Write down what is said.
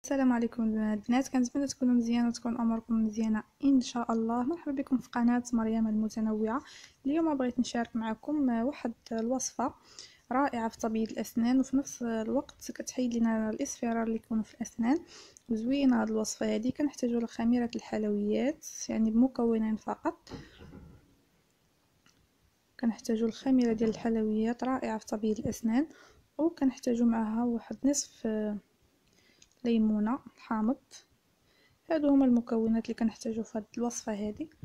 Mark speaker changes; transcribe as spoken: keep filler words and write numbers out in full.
Speaker 1: السلام عليكم البنات، كنتمنى تكونوا مزيان وتكون اموركم مزيانه ان شاء الله. مرحبا بكم في قناه مريم المتنوعه. اليوم بغيت نشارك معكم واحد الوصفه رائعه في تبييض الاسنان، وفي نفس الوقت كتحيد لنا الاصفرار اللي يكون في الاسنان. وزوينه هذه الوصفه هذه. كنحتاجوا لخميره الحلويات يعني بمكونين فقط. كنحتاجوا الخميره ديال الحلويات رائعه في تبييض الاسنان، وكنحتاجوا معها واحد نصف ليمونه حامض. هادو هما المكونات اللي كنحتاجو في هاد الوصفه هذه.